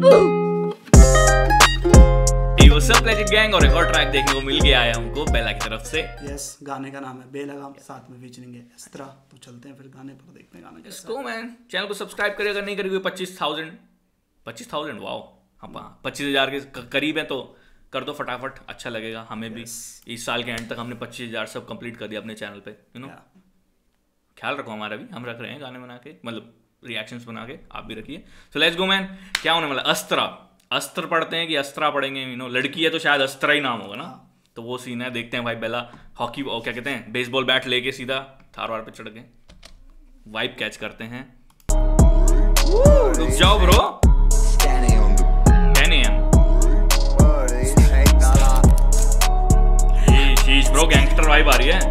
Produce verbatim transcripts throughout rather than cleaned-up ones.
सब legend gang और एक और ट्रैक देखने को मिल गया है हमको बेला की तरफ से। यस, गाने का नाम है बेला, साथ में फीचरिंग है अस्त्रा। तो चलते हैं फिर गाने पर, देखते हैं गाना कैसा है। मैन चैनल को सब्सक्राइब करेगा, नहीं करेगा पच्चीस थाउजेंड पच्चीस थाउजेंड वाओ हाँ पच्चीस हजार के करीब है, तो कर दो फटाफट, अच्छा लगेगा हमें भी। इस साल के एंड तक हमने पच्चीस हजार सब कंप्लीट कर दिया अपने चैनल पे, यू नो। ख्याल रखो हमारा भी, हम रख रहे हैं गाने बना के, मतलब रिएक्शंस बना के, आप भी रखिए। So let's go man. क्या होने वाला? अस्त्रा, अस्त्र पढ़ते हैं कि अस्त्रा पढ़ेंगे, यू नो। लड़की है तो शायद अस्त्रा ही नाम होगा ना, तो वो सीन है। देखते हैं भाई बेला हॉकी क्या कहते हैं, बेसबॉल बैट लेके सीधा थार वार पे चढ़ गए, वाइब कैच करते हैं। रुक जाओ bro, ten A M sheesh bro, gangster vibe आ रही है।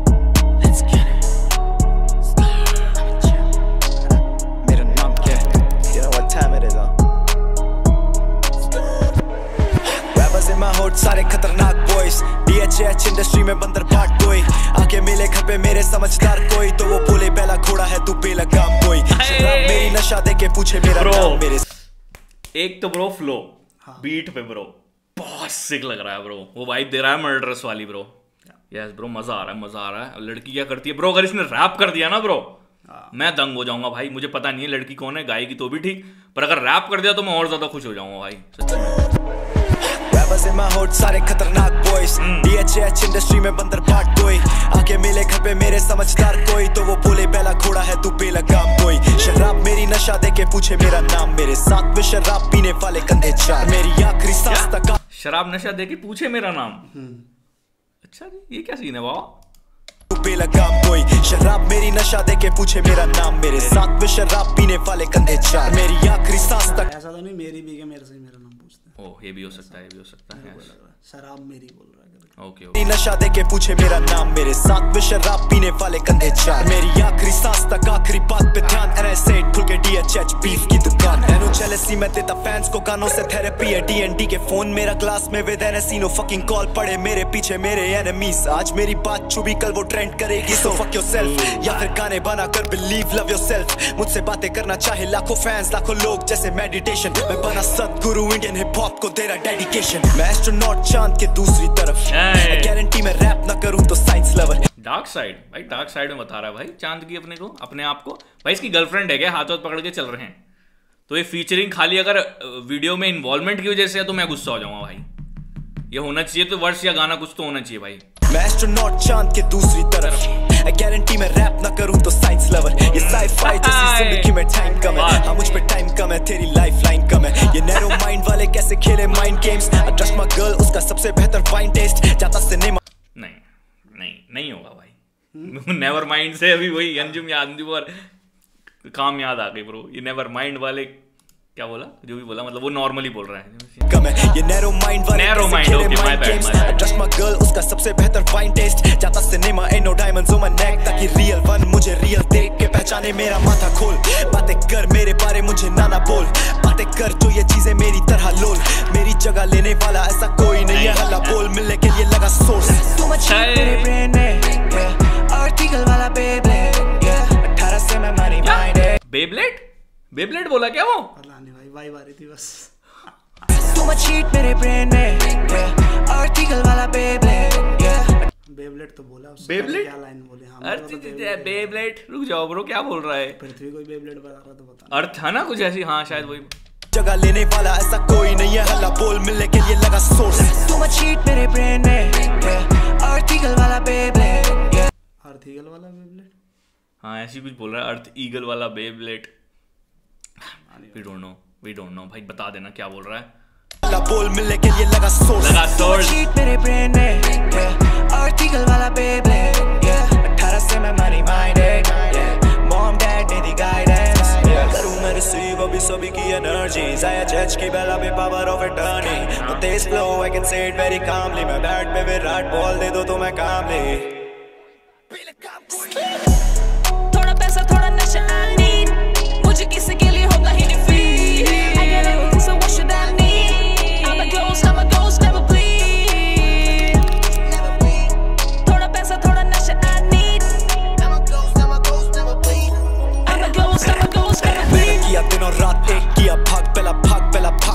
सारे खतरनाक boys D H H industry में बंदर बाट कोई आके मिले घर पे मेरे समझदार कोई, तो वो बोले बेला घोड़ा है तू बेलगाम कोई, मेरी नशा दे के पूछे मेरा नाम मेरे। एक तो ब्रो फ्लो बीट पे ब्रो बहुत सिक लग रहा है ब्रो, वो वाइब दे रहा है मर्डरस वाली ब्रो। यस ब्रो, मजा आ रहा है, मजा आ रहा है। लड़की क्या करती है ब्रो, अगर इसने रैप कर दिया ना ब्रो, मैं दंग हो जाऊंगा भाई। मुझे पता नहीं है लड़की कौन है, गाएगी तो भी ठीक, पर अगर रैप कर दिया तो मैं और ज्यादा खुश हो जाऊंगा भाई, सच्ची में। in my hood, सारे खतरनाक boys D H H industry में बंदर बाट कोई आके मिले घर पे मेरे समझदार कोई, तो वो बोले बेला घोड़ा है तू बेलगाम कोई, शराब मेरी नशा दे के पूछे मेरा नाम मेरे साथ में शराब पीने वाले कंधे चार, मेरी आखिरी सांस तक शराब नशा दे के पूछे मेरा नाम। अच्छा जी, ये क्या सीन है वाह। बेलगाम कोई, शराब मेरी नशा दे के पूछे मेरा नाम मेरे साथ में शराब पीने वाले कंधे चार, मेरी आखिरी सांस तक। ऐसा तो नहीं मेरी भी के मेरे से मेरा नाम पूछते हैं। ओह ये भी हो सकता है, ये भी हो सकता है। शराब मेरी बोल रहा है। Okay okay. नशा दे के पूछे मेरा नाम मेरे साथ में शराब पीने वाले कंधे चार, मेरी आखिरी सांस तक आखिरी बात पे ध्यान, एंड आई सेड खुल के डी एच एच बीफ की दुकान, एनो जेलसी में देता फैंस को गानों से थेरेपी है, डी एन डी के फोन मेरा ग्लास में with NSC, no fucking call पड़े मेरे पीछे मेरे एनिमीज, आज मेरी बात चुभी कल वो ट्रेंड करेगी, सो फक योरसेल्फ, या फिर गाने बना कर बिलीव लव योरसेल्फ, मुझसे बातें करना चाहे लाखों फैंस लाखों लोग जैसे मेडिटेशन, मैं बना सदगुरु इंडियन हिप हॉप को दे रहा डेडिकेशन, मैं एस्ट्रोनॉट चांद के दूसरी तरफ, गारंटी में रैप ना करूं तो साइंस लवर। डार्क साइड भाई, डार्क साइड में बता रहा है भाई चांद की अपने को, अपने आप को भाई। इसकी गर्लफ्रेंड है क्या, हाथ हाथ पकड़ के चल रहे हैं, तो ये फीचरिंग खाली अगर वीडियो में इन्वॉल्वमेंट की वजह से है तो मैं गुस्सा हो जाऊंगा भाई। ये होना चाहिए तो वर्ष या गाना कुछ तो होना चाहिए भाई। मैं एस्ट्रोनॉट चांद के दूसरी तरफ, गारंटी में रैप ना करूं तो साइंस लवर, ये साइ-फाई जैसी जिंदगी में टाइम कम है, हाँ मुझ पे टाइम कम है तेरी लाइफ लाइन कम है, ये नैरो माइंड वाले कैसे खेले mind games, I trust my girl उसका सबसे बेहतर वाइन टेस्ट, जाता सिनेमा। नहीं नहीं नहीं होगा भाई। नेवर माइंड से अभी वही अंजुम याद और काम याद आ गई ब्रो। ये नेवर माइंड वाले क्या बोला, जो भी बोला मतलब वो नॉर्मली बोल रहा है। कम है ये नैरो माइंड वाले narrow mind, okay my bad my bad. Trust my girl उसका सबसे बेहतर वाइन टेस्ट, जाता cinema and no diamonds on my neck, ताकि रियल वन मुझे रियल देख के पहचाने मेरा माथा खोल, बातें कर मेरे बारे मुझे नाना बोल, बातें कर जो ये चीजें मेरी तरह लोल, मेरी जगह लेने वाला ऐसा कोई नहीं है, हल्ला बोल मिलने के लिए लगा सोर्स, तुम अच्छे मेरे ब्रेन में आर्टिकल वाला बेब्लेड, अठारह से मैं मनी माइंडेड। बेब्लेड बेब्लेड बोला क्या वो? पता नहीं भाई, वाइब आ रही थी बस। तुम चीट मेरे ब्रेन में आर्टिकल वाला बेब्लेड, बेब्लेड तो बोला उससे, बेब्लेड क्या लाइन बोले? हां अर्थ बेब्लेड। रुक जाओ ब्रो, क्या बोल रहा है? पृथ्वी कोई बेब्लेड बता रहा तो बता। अर्थ है ना कुछ ऐसी, हाँ शायद वही। जगह लेने वाला ऐसा कोई नहीं है, हल्ला बोल मिलने के लिए लगा सोर्स, तुम चीट मेरे ब्रेन में आर्टिकल वाला बेब्लेड, आर्टिकल वाला बेब्लेड, हाँ ऐसी कुछ बोल रहा है, अर्थ ईगल वाला beyblade. We don't know, we don't know भाई, बता देना क्या बोल रहा है। बोल मिलने के लिए लगा सोर्स, लगा सोर्स। मेरे ब्रेन में आर्टिकल वाला बेब्लेड, अठारह से मैं मनी माइंडेड, मॉम डैड ने दी गाइडेंस, करूं मैं रिसीव अभी सभी की एनर्जीज, आई जज की बेला में पावर ऑफ अटर्नी, नो तेज flow I can say it very calmly, मैं बैट पे विराट बॉल दे दो तो मैं कामली, थोड़ा पैसा थोड़ा नशा आई नीड, मुझे किसी के लिए होगा ही नहीं free, I get everything so what should I need, I'm a ghost, I'm a ghost, never bleed, थोड़ा पैसा थोड़ा नशा I need, I'm a ghost, I'm a ghost, never bleed, I'm a ghost, I'm a ghost, never bleed। किया दिन और रात एक किया भाग पहला भाग पहला भाग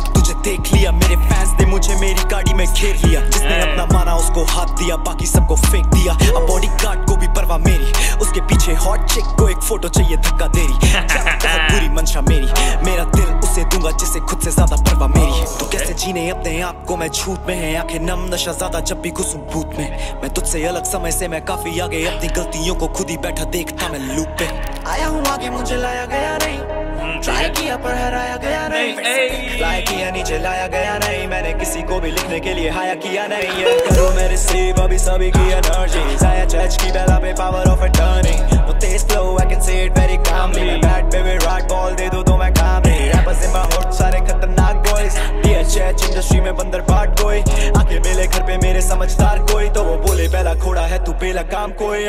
घेर लिया, जिसने अपना माना उसको हाथ दिया, बाकी सबको फेंक दिया। अब बॉडी गार्ड को भी परवाह मेरी, उसके पीछे हॉट चिक को एक फोटो चाहिए धक्का दे रही। बहुत बुरी मंशा मेरी, मेरा दिल उसे दूंगा जिसे खुद से ज्यादा परवाह मेरी। तू कैसे जीने अपने आप को, मैं झूठ में है आंखें नम, नशा ज्यादा जब भी घुसूं भूत में। मैं तुझसे अलग समय से मैं काफी आगे, अपनी गलतियों को खुद ही बैठा देखता मैं लूप पे। आया हूँ आगे मुझे लाया गया नहीं, ट्राई किया पर हराया गया नहीं, फ्लाई किया नीचे लाया गया नहीं, मैंने किसी को भी लिखने के लिए हाया किया नहीं। ये करो मैं रिसीव अभी सभी की एनर्जी, साया चर्च की बेला पे पावर ऑफ अटर्नी, वो तेज flow I can say it very calmly, मैं बैट पे विराट बॉल दे दो तो मैं काम नहीं। रैपर्स इन माय हार्ट सारे खतरनाक बॉयज, डीएचएच इंडस्ट्री में बंदर बाट कोई, आके मिले घर पे मेरे समझदार कोई, तो वो बोले पहला घोड़ा है तू पहला काम कोई।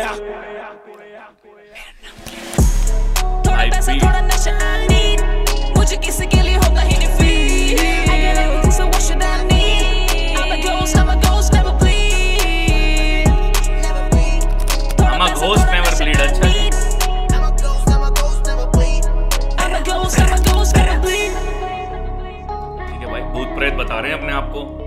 थोड़ा पैसा थोड़ा नशा I need, मुझे किसी के लिए होगा ही नहीं free, I get everything so what should I need, I'm a ghost, I'm a ghost, never bleed, I'm a ghost, never bleed, अच्छा है। I'm a ghost, I'm a ghost, never bleed, I'm a ghost, I'm a ghost, never bleed। ठीक है भाई, भूत प्रेत बता रहे हैं अपने आप को।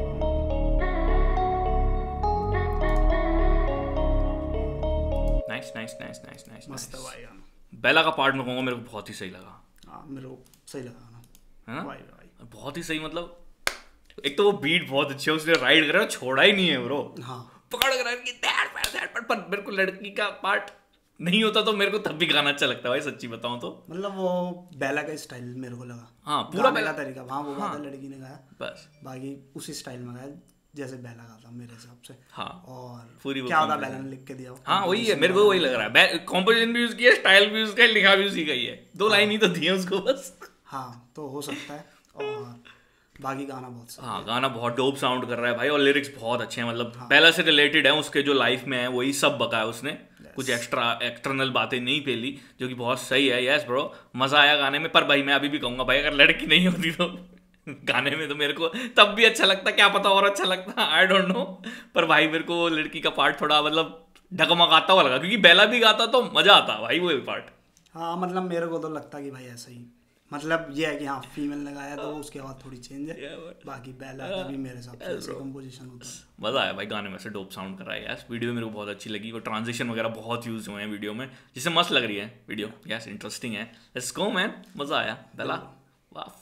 Nice nice nice nice nice मस्त है भाई गाना। बेला का पार्ट में कहूँगा मेरे को बहुत ही सही लगा। हाँ मेरे को सही लगा ना, है ना भाई भाई बहुत ही सही, मतलब एक तो वो बीट बहुत अच्छी है, उसने राइड करा छोड़ा ही नहीं है ब्रो। हाँ पकड़ कर कि दैट पैर दैट पैर, पर मेरे को लड़की का पार्ट नहीं होता तो मेरे को तब भी गाना अच्छा लगता है भाई, सच्ची बताऊं तो। मतलब वो बेला का स्टाइल मेरे को लगा, हाँ पूरा बेला तरीका, हाँ वो हाँ, लड़की ने गाया बस बाकी उसी स्टाइल में गाया जैसे बेला गाता मेरे हिसाब से। हाँ और पूरी क्या होता बेला ने लिख के दिया, हाँ वही है, मेरे को वही लग रहा है। कॉम्पोजिशन भी यूज किया, स्टाइल भी यूज किया, लिखा भी उसी का ही है, दो लाइन ही तो दी है उसको बस। हाँ तो हो सकता है। और बाकी गाना बहुत सही हाँ गाना बहुत डोप साउंड कर रहा है भाई, और लिरिक्स बहुत अच्छे हैं, मतलब पहला से रिलेटेड है उसके जो लाइफ में है वही सब बकाया उसने, कुछ एक्स्ट्रा एक्सटर्नल बातें नहीं पेली, जो कि बहुत सही है। यस ब्रो मजा आया गाने में, पर भाई मैं अभी भी कहूंगा भाई अगर लड़की नहीं होती तो गाने में तो मेरे को तब भी अच्छा लगता, क्या पता और अच्छा लगता, आई डोंट नो। पर भाई मेरे को लड़की का पार्ट थोड़ा मतलब ढकमकाता हुआ लगा, क्योंकि बेला भी गाता तो मजा आता भाई वो पार्ट। हाँ मतलब मेरे को तो लगता कि भाई ऐसा ही, मतलब ये है कि हाँ फीमेल ने गाया तो उसके बाद थोड़ी चेंज है, बाकी बेला का भी मेरे हिसाब से ऐसे कंपोजिशन होता है। मजा आया भाई गाने में से, डोप साउंड कर रहा है यार। वीडियो मेरे को बहुत अच्छी लगी, वो ट्रांजिशन वगैरह बहुत यूज हुए हैं वीडियो में, जिससे मस्त लग रही है वीडियो। यस इंटरेस्टिंग है, लेट्स गो मैन, मजा आया बेला वाफ।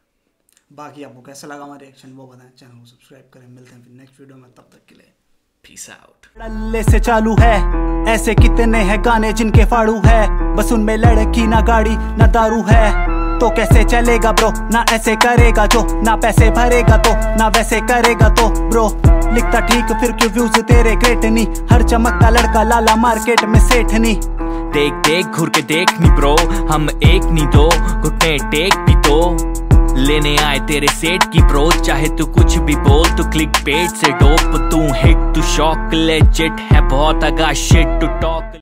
बाकी आपको कैसा लगा हमारा रिएक्शन वो बताएं, चैनल को सब्सक्राइब करें, मिलते हैं फिर नेक्स्ट वीडियो में, तब तक के लिए पीस आउट। डल्ले से चालू है, ऐसे कितने हैं गाने जिनके फाड़ू है, बस उनमें लड़की ना गाड़ी ना दारू है, तो कैसे चलेगा ब्रो, ना ऐसे करेगा जो, ना पैसे भरेगा तो, ना वैसे करेगा तो ब्रो, लिखता ठीक फिर क्यों व्यूज तेरे ग्रेट नहीं, हर चमकता लड़का लाला मार्केट में सेठ नहीं। देख देख घूर के देख नी ब्रो, हम एक नहीं दो, घुटने टेक भी तो लेने आए तेरे सेट की ब्रो, चाहे तू कुछ भी बोल, तू क्लिक पेट से डोप, तू हिट तू शॉक, लेजिट है बहुत अगा शिट टू टॉक।